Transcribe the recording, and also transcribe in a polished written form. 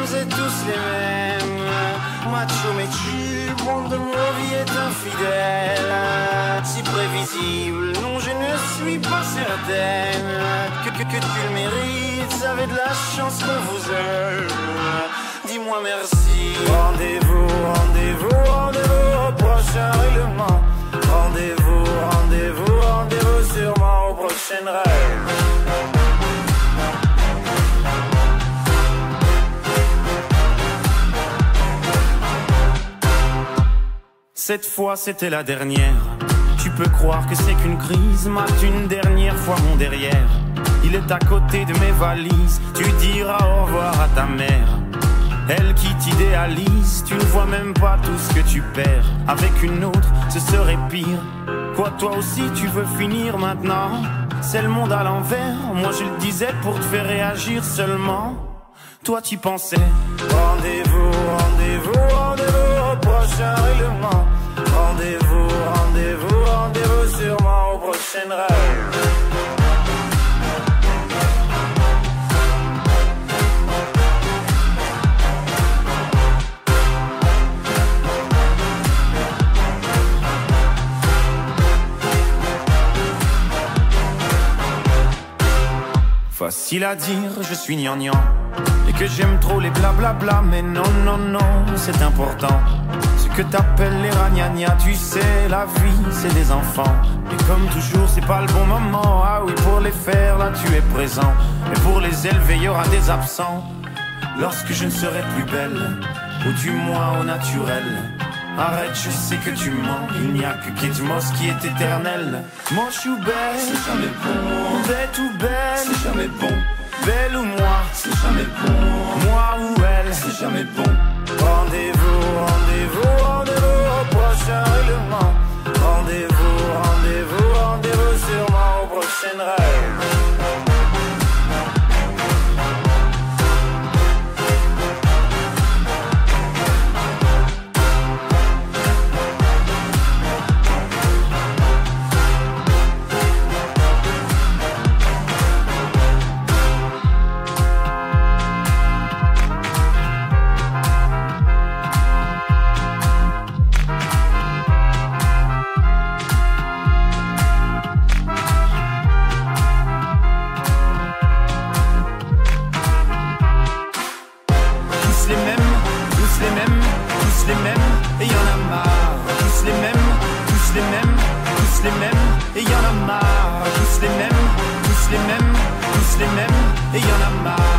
vous êtes tous les mêmes. Macho mais tu, bande de mauvais est infidèle. Si prévisible, non je ne suis pas certaine que tu le mérites, avez de la chance qu'on vous aime. Dis-moi merci. Rendez-vous, rendez-vous, rendez-vous au prochain règlement. Rendez-vous, rendez-vous, rendez-vous sûrement au prochain rêve. Cette fois c'était la dernière. Tu peux croire que c'est qu'une crise. Mate une dernière fois mon derrière. Il est à côté de mes valises. Tu diras au revoir à ta mère. Elle qui t'idéalise. Tu ne vois même pas tout ce que tu perds. Avec une autre ce serait pire. Quoi toi aussi tu veux finir maintenant? C'est le monde à l'envers. Moi je le disais pour te faire réagir seulement. Toi t'y pensais. Rendez-vous, rendez-vous, rendez-vous au prochain règlement. Rendez-vous, rendez-vous, rendez-vous sûrement au prochain rêve. Facile à dire, je suis gnangnan et que j'aime trop les blablabla. Mais non, non, non, c'est important. Ce que t'appelles les ragnagnas, tu sais, la vie, c'est des enfants. Et comme toujours, c'est pas le bon moment. Ah oui, pour les faire, là, tu es présent. Et pour les élever, il y aura des absents. Lorsque je ne serai plus belle, ou du moins au naturel. Arrête, je sais que tu mens. Il n'y a que Kate Moss qui est éternel. Moi je suis belle, c'est jamais bon. Bête ou belle, c'est jamais bon. Belle ou moi, c'est jamais bon. Moi ou elle, c'est jamais bon. Rendez-vous, rendez-vous, rendez-vous au prochain règlement. Rendez-vous, rendez-vous, rendez-vous sûrement au prochain rêve. Et y en a marre,